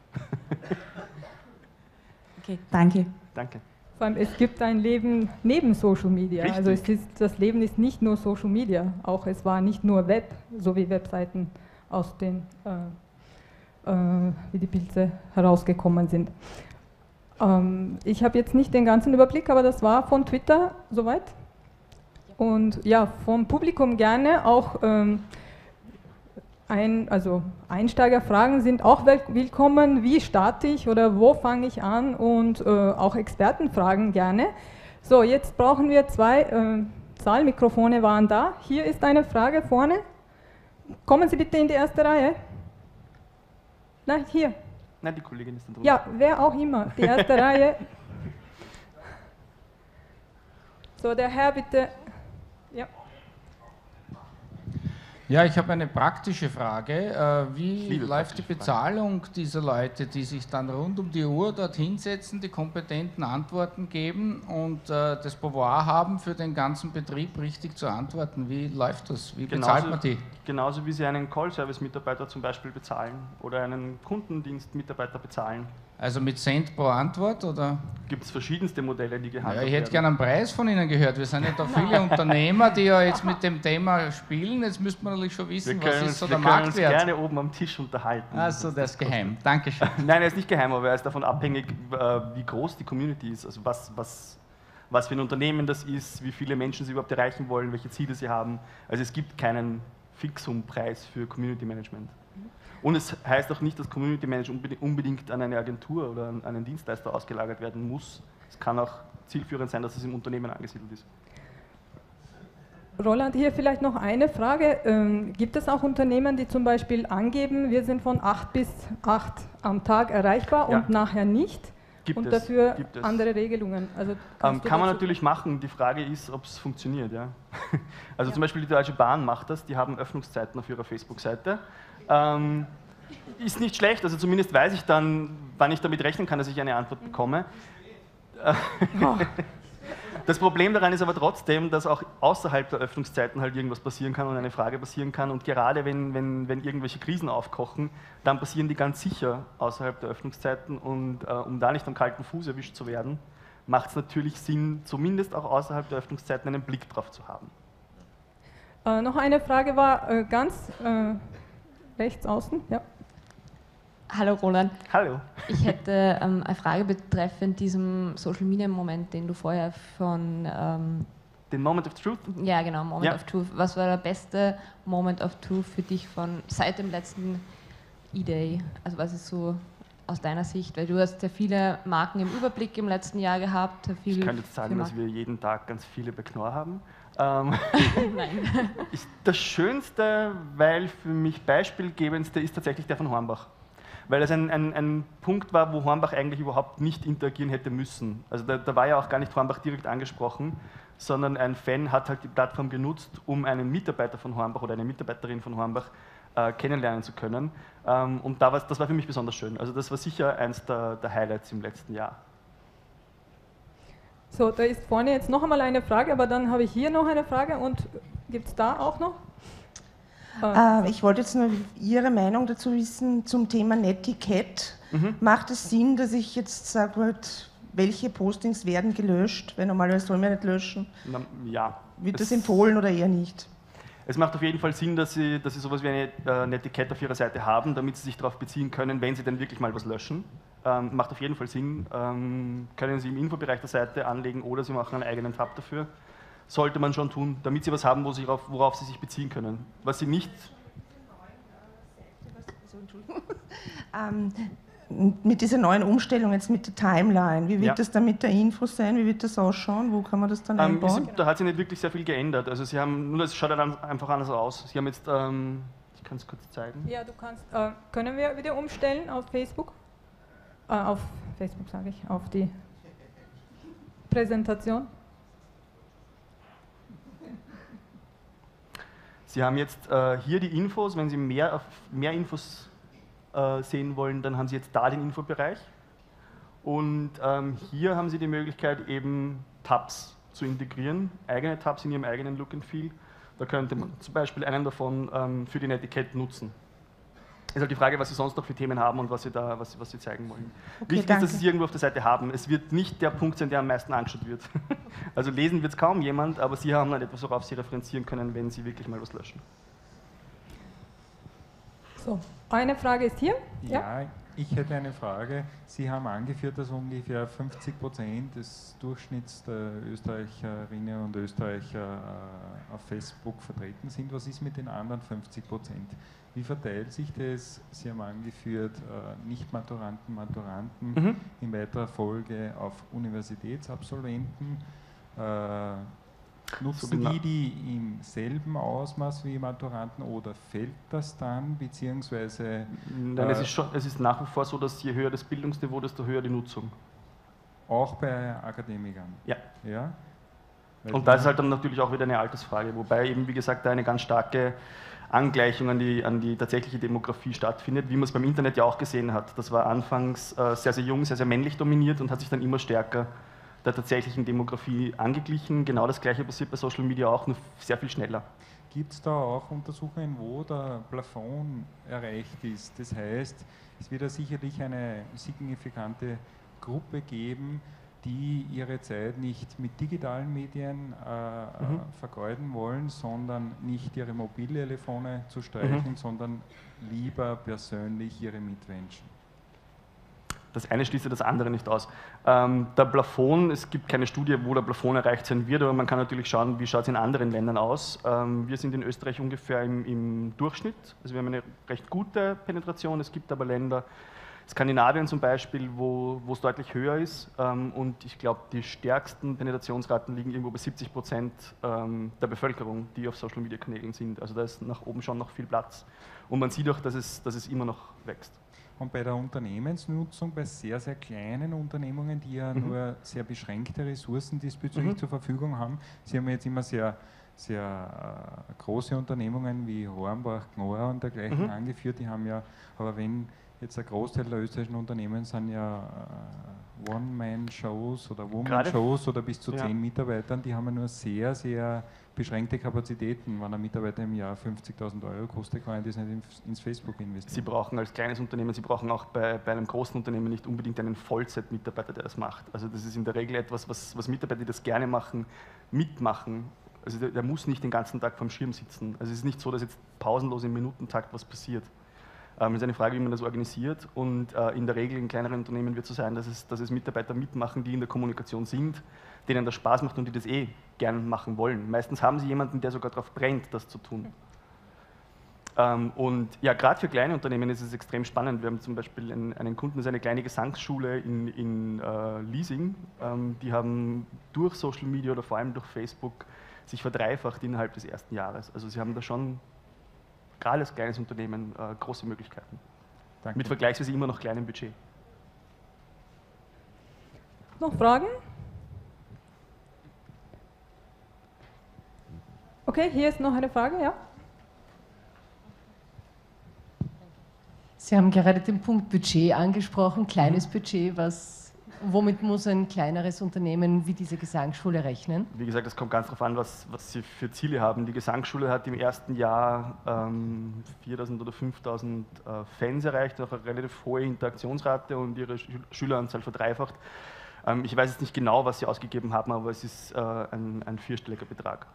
Okay, danke. Danke. Vor allem, es gibt ein Leben neben Social Media. Richtig. Also es ist, das Leben ist nicht nur Social Media, auch es war nicht nur Web, so wie Webseiten aus den, äh, äh, wie die Pilze herausgekommen sind. Ähm, ich habe jetzt nicht den ganzen Überblick, aber das war von Twitter soweit. Und ja, vom Publikum gerne auch ähm, ein, also Einsteigerfragen sind auch willkommen. Wie starte ich oder wo fange ich an? Und äh, auch Expertenfragen gerne. So, jetzt brauchen wir zwei äh, Saalmikrofone waren da. Hier ist eine Frage vorne. Kommen Sie bitte in die erste Reihe. Nein, hier. Nein, die Kollegin ist da drüben. Ja, wer auch immer. Die erste Reihe. So, der Herr bitte. Ja. Ja, ich habe eine praktische Frage. Äh, wie Liebe läuft die praktische Bezahlung dieser Leute, die sich dann rund um die Uhr dort hinsetzen, die kompetenten Antworten geben und äh, das Pouvoir haben, für den ganzen Betrieb richtig zu antworten? Wie läuft das? Wie bezahlt man die? Genauso wie Sie einen Call-Service-Mitarbeiter zum Beispiel bezahlen oder einen Kundendienst-Mitarbeiter bezahlen. Also mit Cent pro Antwort, oder? Gibt es verschiedenste Modelle, die gehandhabt Ja, werden. ich hätte gerne einen Preis von Ihnen gehört. Wir sind ja da viele Unternehmer, die ja jetzt mit dem Thema spielen. Jetzt müsste man natürlich schon wissen, wir was können ist so uns, der wir können uns Marktwert. gerne oben am Tisch unterhalten. Also das ist geheim. Dankeschön. Nein, er ist nicht geheim, aber er ist davon abhängig, wie groß die Community ist. Also was, was, was für ein Unternehmen das ist, wie viele Menschen sie überhaupt erreichen wollen, welche Ziele sie haben. Also es gibt keinen Fixumpreis für Community Management. Und es heißt auch nicht, dass Community Management unbedingt an eine Agentur oder an einen Dienstleister ausgelagert werden muss. Es kann auch zielführend sein, dass es im Unternehmen angesiedelt ist. Roland, hier vielleicht noch eine Frage. Ähm, gibt es auch Unternehmen, die zum Beispiel angeben, wir sind von acht bis acht am Tag erreichbar Ja. und nachher nicht? Gibt und es, dafür gibt es. andere Regelungen? Also Ähm, kannst du kann man dazu- natürlich machen. Die Frage ist, ob es funktioniert. Ja? Also Ja. zum Beispiel die Deutsche Bahn macht das. Die haben Öffnungszeiten auf ihrer Facebook-Seite. Ähm, ist nicht schlecht. Also zumindest weiß ich dann, wann ich damit rechnen kann, dass ich eine Antwort bekomme. Oh. Das Problem daran ist aber trotzdem, dass auch außerhalb der Öffnungszeiten halt irgendwas passieren kann und eine Frage passieren kann. Und gerade wenn, wenn, wenn irgendwelche Krisen aufkochen, dann passieren die ganz sicher außerhalb der Öffnungszeiten. Und äh, um da nicht am kalten Fuß erwischt zu werden, macht es natürlich Sinn, zumindest auch außerhalb der Öffnungszeiten einen Blick drauf zu haben. Äh, noch eine Frage war äh, ganz äh, rechts außen. Ja. Hallo Roland, Hallo. ich hätte ähm, eine Frage betreffend diesem Social Media Moment, den du vorher von, ähm, Den Moment of Truth? ja genau, Moment Ja. of Truth. Was war der beste Moment of Truth für dich von seit dem letzten E-Day? Also was ist so aus deiner Sicht? Weil du hast ja viele Marken im Überblick im letzten Jahr gehabt. Viel, Ich kann jetzt sagen, viel dass wir jeden Tag ganz viele bei Knorr haben. Ähm, Nein. ist das Schönste, weil für mich beispielgebendste ist tatsächlich der von Hornbach. Weil es ein, ein, ein Punkt war, wo Hornbach eigentlich überhaupt nicht interagieren hätte müssen. Also da, da war ja auch gar nicht Hornbach direkt angesprochen, sondern ein Fan hat halt die Plattform genutzt, um einen Mitarbeiter von Hornbach oder eine Mitarbeiterin von Hornbach äh, kennenlernen zu können. Ähm, und da war, das war für mich besonders schön. Also das war sicher eins der, der Highlights im letzten Jahr. So, da ist vorne jetzt noch einmal eine Frage, aber dann habe ich hier noch eine Frage und gibt es da auch noch? Äh, ich wollte jetzt nur Ihre Meinung dazu wissen zum Thema Netiquette. Mhm. Macht es Sinn, dass ich jetzt sage, welche Postings werden gelöscht? Weil normalerweise soll man nicht löschen. Na, ja. Wird das Es- empfohlen oder eher nicht? Es macht auf jeden Fall Sinn, dass Sie, dass Sie sowas wie eine äh, Netiquette auf Ihrer Seite haben, damit Sie sich darauf beziehen können, wenn Sie denn wirklich mal was löschen. Ähm, macht auf jeden Fall Sinn. Ähm, können Sie im Infobereich der Seite anlegen oder Sie machen einen eigenen Tab dafür. Sollte man schon tun, damit Sie was haben, wo Sie auf, worauf Sie sich beziehen können. Was Sie nicht... Ähm, mit dieser neuen Umstellung jetzt mit der Timeline, wie wird Ja. das dann mit der Info sein? Wie wird das ausschauen? Wo kann man das dann Ähm, einbauen? ist, da hat sich nicht wirklich sehr viel geändert. Also Sie haben, nur das schaut dann einfach anders aus. Sie haben jetzt, ähm, ich kann es kurz zeigen. Ja, du kannst, äh, können wir wieder umstellen auf Facebook? Äh, auf Facebook sage ich, auf die Präsentation. Sie haben jetzt äh, hier die Infos, wenn Sie mehr, auf mehr Infos äh, sehen wollen, dann haben Sie jetzt da den Infobereich. Und ähm, hier haben Sie die Möglichkeit, eben Tabs zu integrieren, eigene Tabs in Ihrem eigenen Look and Feel. Da könnte man zum Beispiel einen davon ähm, für die Netiquette nutzen. Ist halt die Frage, was Sie sonst noch für Themen haben und was Sie, da, was, was Sie zeigen wollen. Okay, Wichtig danke. ist, dass Sie es irgendwo auf der Seite haben. Es wird nicht der Punkt sein, der am meisten angeschaut wird. Also lesen wird es kaum jemand, aber Sie haben dann etwas, worauf Sie referenzieren können, wenn Sie wirklich mal was löschen. So, eine Frage ist hier. Ja, ich hätte eine Frage. Sie haben angeführt, dass ungefähr fünfzig Prozent des Durchschnitts der Österreicherinnen und Österreicher äh, auf Facebook vertreten sind. Was ist mit den anderen fünfzig Prozent? Wie verteilt sich das? Sie haben angeführt, äh, Nicht-Maturanten, Maturanten, Mhm. in weiterer Folge auf Universitätsabsolventen. Äh, Nutzen So genau. die die im selben Ausmaß wie Maturanten oder fällt das dann, beziehungsweise Nein, es Äh, ist, schon, es ist nach wie vor so, dass je höher das Bildungsniveau, desto höher die Nutzung. auch bei Akademikern? Ja. Ja? Weil Und da ist halt dann natürlich auch wieder eine Altersfrage, wobei eben, wie gesagt, da eine ganz starke Angleichung an die, an die tatsächliche Demografie stattfindet, wie man es beim Internet ja auch gesehen hat. Das war anfangs äh, sehr, sehr jung, sehr, sehr männlich dominiert und hat sich dann immer stärker der tatsächlichen Demografie angeglichen. Genau das Gleiche passiert bei Social Media auch, nur sehr viel schneller. Gibt es da auch Untersuchungen, wo der Plafond erreicht ist? Das heißt, es wird ja sicherlich eine signifikante Gruppe geben, die ihre Zeit nicht mit digitalen Medien äh, mhm. vergeuden wollen, sondern nicht ihre Mobiltelefone zu streichen, mhm. sondern lieber persönlich ihre Mitmenschen. Das eine schließt das andere nicht aus. Ähm, der Plafond, es gibt keine Studie, wo der Plafond erreicht sein wird, aber man kann natürlich schauen, wie schaut es in anderen Ländern aus. Ähm, wir sind in Österreich ungefähr im, im Durchschnitt, also wir haben eine recht gute Penetration, es gibt aber Länder, Skandinavien zum Beispiel, wo es deutlich höher ist, ähm, und ich glaube, die stärksten Penetrationsraten liegen irgendwo bei siebzig Prozent ähm, der Bevölkerung, die auf Social Media Kanälen sind. Also da ist nach oben schon noch viel Platz und man sieht auch, dass es, dass es immer noch wächst. Und bei der Unternehmensnutzung, bei sehr, sehr kleinen Unternehmungen, die ja mhm. nur sehr beschränkte Ressourcen diesbezüglich mhm. zur Verfügung haben, Sie haben jetzt immer sehr, sehr äh, große Unternehmungen wie Hornbach, Knorr und dergleichen mhm. angeführt, die haben ja, aber wenn jetzt ein Großteil der österreichischen Unternehmen sind ja äh, One-Man-Shows oder Woman-Shows oder bis zu ja. zehn Mitarbeitern, die haben ja nur sehr, sehr beschränkte Kapazitäten. Wenn ein Mitarbeiter im Jahr fünfzigtausend Euro kostet, kann er das nicht ins Facebook investieren. Sie brauchen als kleines Unternehmen, Sie brauchen auch bei, bei einem großen Unternehmen nicht unbedingt einen Vollzeit-Mitarbeiter, der das macht. Also das ist in der Regel etwas, was, was Mitarbeiter, die das gerne machen, mitmachen. Also der, der muss nicht den ganzen Tag vorm Schirm sitzen. Also es ist nicht so, dass jetzt pausenlos im Minutentakt was passiert. Es ähm, ist eine Frage, wie man das organisiert, und äh, in der Regel in kleineren Unternehmen wird es so sein, dass es, dass es Mitarbeiter mitmachen, die in der Kommunikation sind, denen das Spaß macht und die das eh gern machen wollen. Meistens haben sie jemanden, der sogar darauf brennt, das zu tun. Ähm, und ja, gerade für kleine Unternehmen ist es extrem spannend. Wir haben zum Beispiel einen, einen Kunden, das ist eine kleine Gesangsschule in, in äh, Liesing. Ähm, die haben durch Social Media oder vor allem durch Facebook sich verdreifacht innerhalb des ersten Jahres. Also sie haben da schon gerade als kleines Unternehmen äh, große Möglichkeiten. Danke. Mit vergleichsweise immer noch kleinem Budget. Noch Fragen? Okay, hier ist noch eine Frage, ja? Sie haben gerade den Punkt Budget angesprochen, kleines Budget. Was, womit muss ein kleineres Unternehmen wie diese Gesangsschule rechnen? Wie gesagt, es kommt ganz darauf an, was, was Sie für Ziele haben. Die Gesangsschule hat im ersten Jahr ähm, viertausend oder fünftausend äh, Fans erreicht, auch eine relativ hohe Interaktionsrate und ihre Schü Schüleranzahl verdreifacht. Ähm, ich weiß jetzt nicht genau, was Sie ausgegeben haben, aber es ist äh, ein, ein vierstelliger Betrag.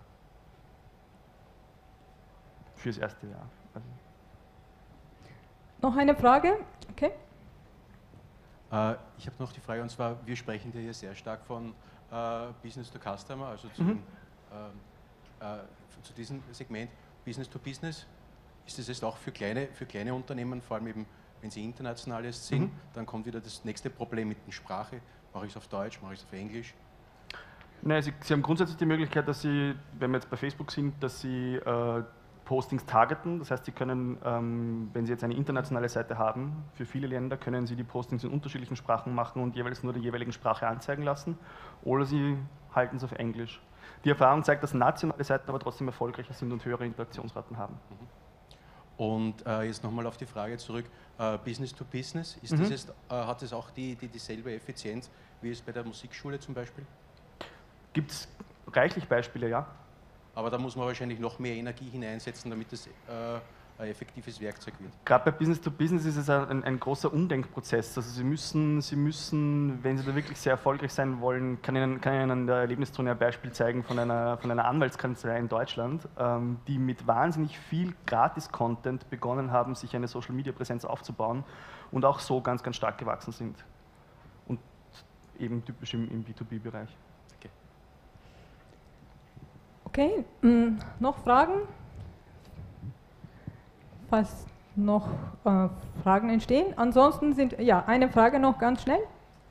Fürs erste Jahr. Also noch eine Frage? Okay. Äh, ich habe noch die Frage, und zwar, wir sprechen hier sehr stark von äh, Business to Customer, also zum, mhm. äh, äh, zu diesem Segment Business to Business. Ist das jetzt auch für kleine, für kleine Unternehmen, vor allem eben, wenn sie international jetzt sind, mhm. dann kommt wieder das nächste Problem mit der Sprache. Mache ich es auf Deutsch, mache ich es auf Englisch? Nein, sie, sie haben grundsätzlich die Möglichkeit, dass Sie, wenn wir jetzt bei Facebook sind, dass Sie äh, Postings targeten. Das heißt, Sie können, ähm, wenn Sie jetzt eine internationale Seite haben, für viele Länder können Sie die Postings in unterschiedlichen Sprachen machen und jeweils nur der jeweiligen Sprache anzeigen lassen, oder Sie halten es auf Englisch. Die Erfahrung zeigt, dass nationale Seiten aber trotzdem erfolgreicher sind und höhere Interaktionsraten haben. Und äh, jetzt nochmal auf die Frage zurück, äh, Business to Business, ist mhm. das jetzt, äh, hat das auch die, die, dieselbe Effizienz wie es bei der Musikschule zum Beispiel? Gibt es reichlich Beispiele, ja. Aber da muss man wahrscheinlich noch mehr Energie hineinsetzen, damit es äh, ein effektives Werkzeug wird. Gerade bei Business to Business ist es ein, ein großer Umdenkprozess. Also Sie müssen, Sie müssen, wenn Sie da wirklich sehr erfolgreich sein wollen, kann Ihnen, kann Ihnen an der Erlebniszone ein Beispiel zeigen von einer, von einer Anwaltskanzlei in Deutschland, ähm, die mit wahnsinnig viel Gratis-Content begonnen haben, sich eine Social-Media-Präsenz aufzubauen und auch so ganz, ganz stark gewachsen sind. Und eben typisch im, im B zwei B-Bereich. Okay, ähm, noch Fragen? Falls noch äh, Fragen entstehen. Ansonsten sind, ja, eine Frage noch ganz schnell.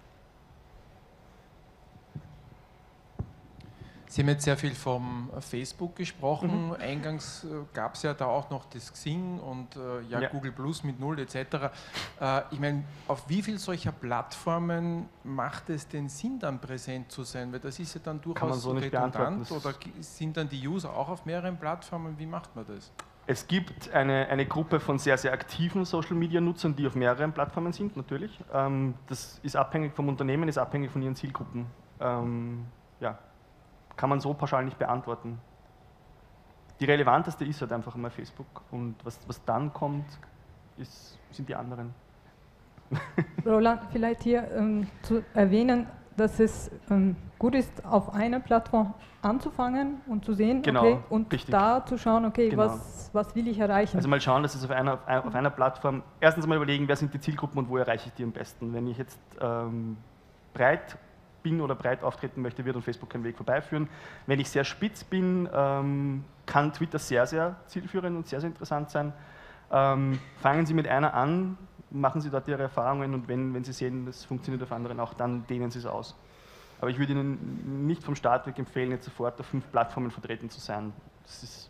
Sie haben jetzt sehr viel vom Facebook gesprochen. Mhm. Eingangs äh, gab es ja da auch noch das Xing und äh, ja, ja. Google Plus mit Null et cetera. Äh, ich meine, auf wie viel solcher Plattformen macht es denn Sinn, dann präsent zu sein? Weil das ist ja dann durchaus so redundant. Oder sind dann die User auch auf mehreren Plattformen? Wie macht man das? Es gibt eine, eine Gruppe von sehr, sehr aktiven Social-Media-Nutzern, die auf mehreren Plattformen sind, natürlich. Ähm, das ist abhängig vom Unternehmen, ist abhängig von ihren Zielgruppen. Ähm, ja, kann man so pauschal nicht beantworten. Die relevanteste ist halt einfach einmal Facebook und was, was dann kommt, ist, sind die anderen. Roland, vielleicht hier ähm, zu erwähnen, dass es ähm, gut ist, auf einer Plattform anzufangen und zu sehen, genau, okay, und richtig. da zu schauen, okay, genau. was, was will ich erreichen. Also mal schauen, dass es auf einer, auf einer Plattform, erstens mal überlegen, wer sind die Zielgruppen und wo erreiche ich die am besten. Wenn ich jetzt ähm, breit bin oder breit auftreten möchte, wird an Facebook kein Weg vorbeiführen. Wenn ich sehr spitz bin, ähm, kann Twitter sehr, sehr zielführend und sehr, sehr interessant sein. Ähm, fangen Sie mit einer an, machen Sie dort Ihre Erfahrungen und wenn, wenn Sie sehen, das funktioniert auf anderen auch, dann dehnen Sie es aus. Aber ich würde Ihnen nicht vom Start weg empfehlen, jetzt sofort auf fünf Plattformen vertreten zu sein. Das ist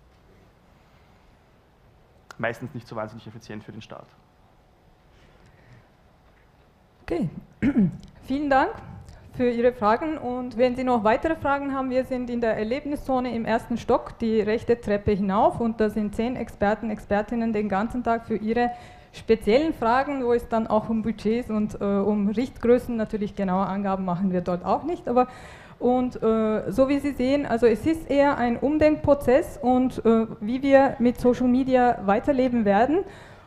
meistens nicht so wahnsinnig effizient für den Start. Okay, vielen Dank für Ihre Fragen und wenn Sie noch weitere Fragen haben, wir sind in der Erlebniszone im ersten Stock, die rechte Treppe hinauf und da sind zehn Experten, Expertinnen den ganzen Tag für Ihre speziellen Fragen, wo es dann auch um Budgets und äh, um Richtgrößen, natürlich genaue Angaben machen wir dort auch nicht, aber und äh, so wie Sie sehen, also es ist eher ein Umdenkprozess und äh, wie wir mit Social Media weiterleben werden